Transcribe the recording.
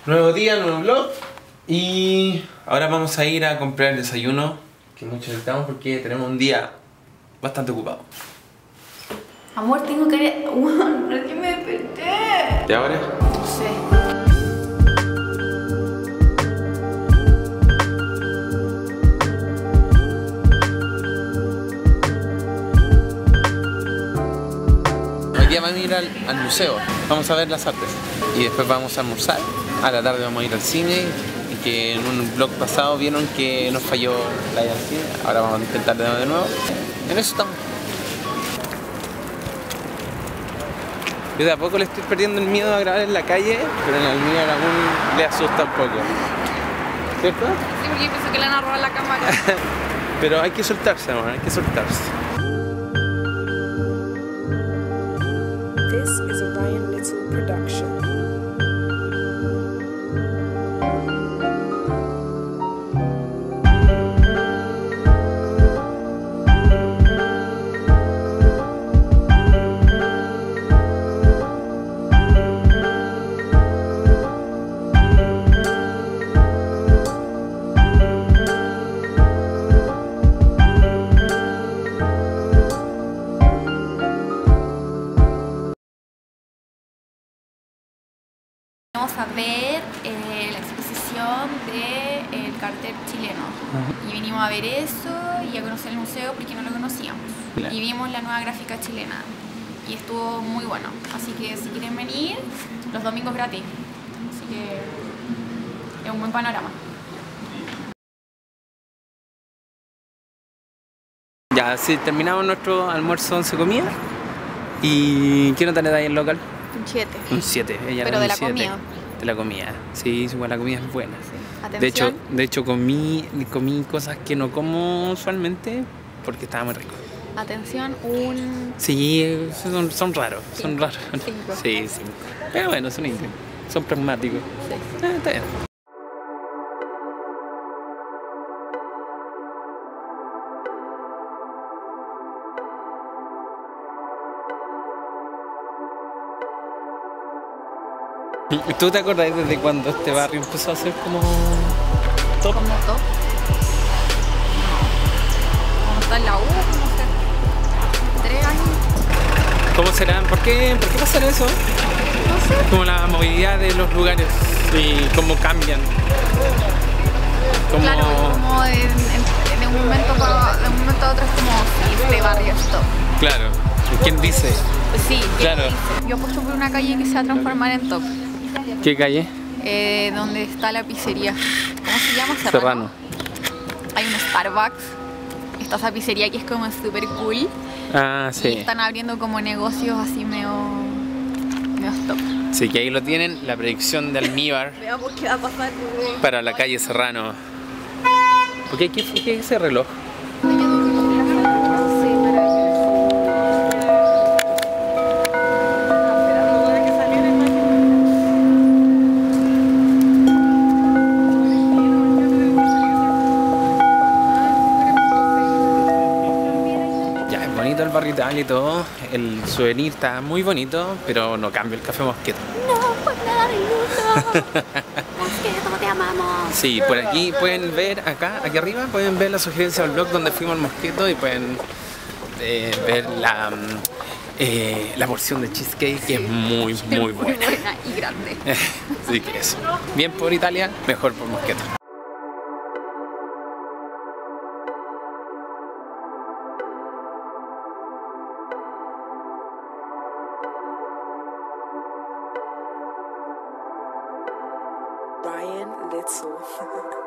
Nuevo día, nuevo vlog. Y ahora vamos a ir a comprar el desayuno que mucho necesitamos porque tenemos un día bastante ocupado. Amor, tengo que... Recién me desperté. ¿Y ahora? No sé. Hoy día vamos a ir al museo, vamos a ver las artes y después vamos a almorzar. A la tarde vamos a ir al cine y que en un vlog pasado vieron que nos falló la ida al cine. Ahora vamos a intentar de nuevo. En eso estamos. Yo de a poco le estoy perdiendo el miedo a grabar en la calle, pero en el mío aún le asusta un poco. ¿Cierto? Sí, porque pienso que le van a robar la cámara. Pero hay que soltarse, amor, hay que soltarse. This is a Ryan Little production. Vamos a ver la exposición del cartel chileno. Y vinimos a ver eso y a conocer el museo porque no lo conocíamos. Claro. Y vimos la nueva gráfica chilena. Y estuvo muy bueno. Así que si quieren venir, los domingos gratis. Así que es un buen panorama. Ya, sí, terminamos nuestro almuerzo 11 comidas. ¿Y qué nota le da ahí el local? Un 7. Un 7. Pero de la comida. De la comida. Sí, igual la comida es buena. Atención. De hecho comí cosas que no como usualmente porque estaba muy rico. Atención, un... Sí, son raros. Son raros. 5. Sí, 5. Pero bueno, son indios. Son pragmáticos. Sí. Está bien. ¿Tú te acordás desde cuando este barrio empezó a ser como top? Como top. Como está en la U, no sé. 3 años. ¿Cómo serán? ¿Por qué pasará eso? No sé. Como la movilidad de los lugares y cómo cambian. Como... Claro, como de un momento a otro es como si este barrio es top. Claro. ¿Quién dice? Sí, Claro. Yo apuesto por una calle que se va a transformar en top. ¿Qué calle? Donde está la pizzería. ¿Cómo se llama? Serrano. Hay un Starbucks. Está esa pizzería que es como súper cool. Ah, sí. Y están abriendo como negocios así medio top. Sí, que ahí lo tienen, la predicción de Almíbar Veamos qué va a pasar. para la calle Serrano. ¿Por qué es ese reloj? El barrio Italia y todo, el souvenir está muy bonito, pero no cambia el café Mosqueto. No, por nada del mundo. Mosqueto, te amamos. Sí, por aquí pueden ver, aquí arriba, pueden ver la sugerencia del blog donde fuimos al Mosqueto y pueden ver la porción de cheesecake que es muy buena. Muy buena y grande. Así que eso. Bien por Italia, mejor por Mosqueto. Ryan Little.